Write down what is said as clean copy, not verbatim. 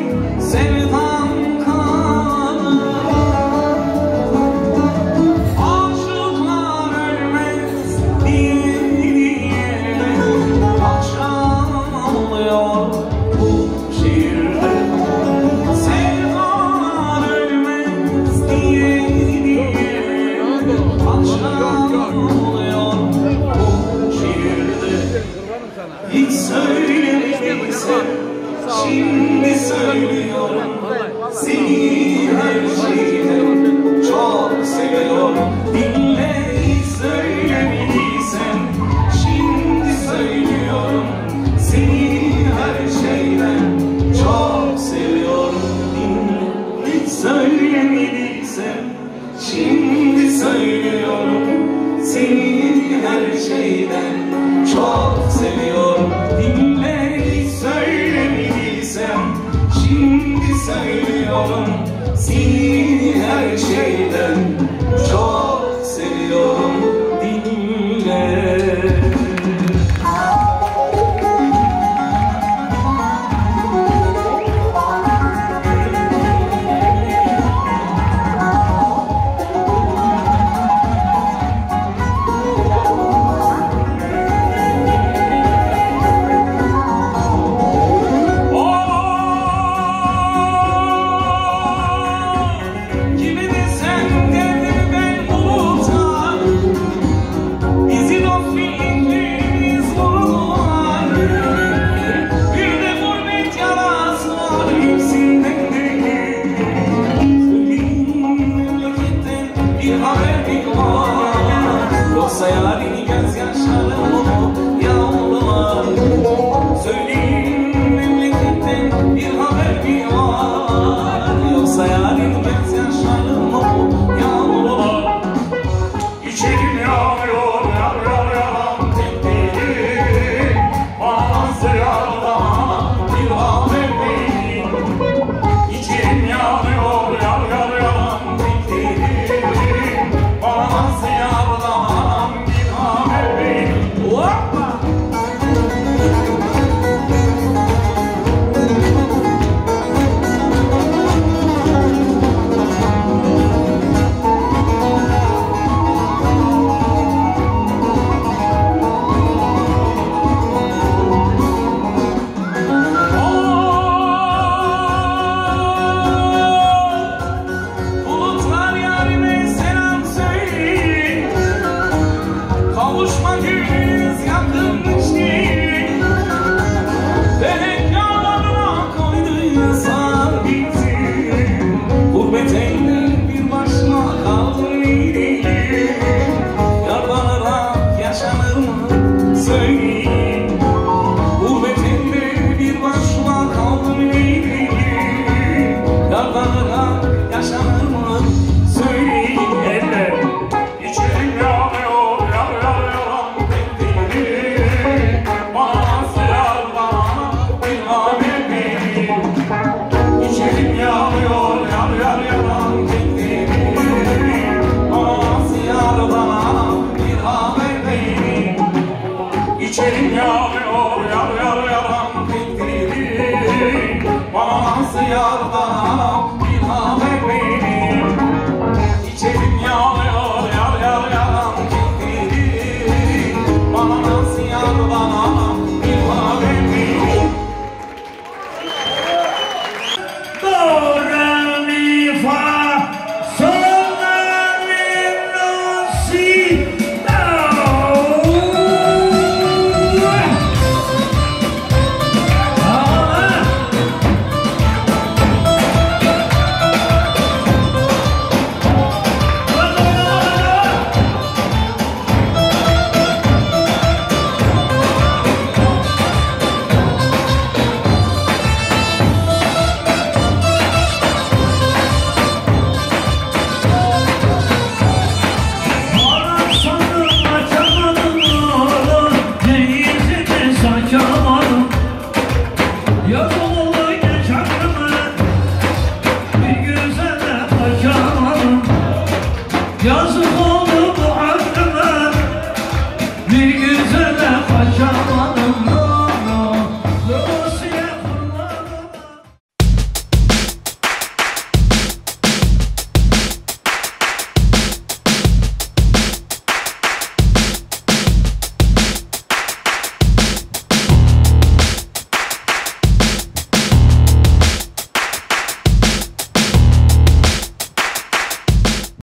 sevdam kanı. Aşıklar ölmez diye akşam oluyor bu şehirde. Sevdalar ölmez diye akşam oluyor bu şehirde. Hiç söylemediysen şimdi söylüyorum, seni her şeyden çok seviyorum. Dinle, hiç söylemediysen şimdi söylüyorum, seni her şeyden çok seviyorum. Dinle, hiç söylemediysen şimdi söylüyorum, seni her şeyden çok seviyorum. Dinle, hiç söylemediysem şimdi söylüyorum, seni her şeyden çok seviyorum. Dinle. Yoksa yarın gözyaşlarım yağmurlar. Söyleyin, memleketten bir haber mi var? Yoksa yarın gözyaşlarım yağmurlar. İçerim yağmıyor, yar yar yalan tek değil. Bazı yardan bir haber değil. İçerim yağmıyor, yar yar yalan tek değil. Bazı yardan bir haber değil. Hoppa! Bulutlar yarime selam söyleyin. Kavuşma günümüz yakınmış değil. Felek yağlarına koyduysa bizi. Gurbet eyle bir başıma kaldım değil. Yardanarak yaşanır mı söyleyin. Gurbet eyle bir başıma kaldım değil. Yardanarak yaşanır mı söyleyin. Eller içerim yanıyor, yar yar yalan tek değil. Bazı yardan bir haber değil. İçerim yanıyor, yar yar yalan tek değil. Bazı yardan bir haber değil. İçerim yanıyor, yar yar yalan tek değil. Bazı yardan bir haber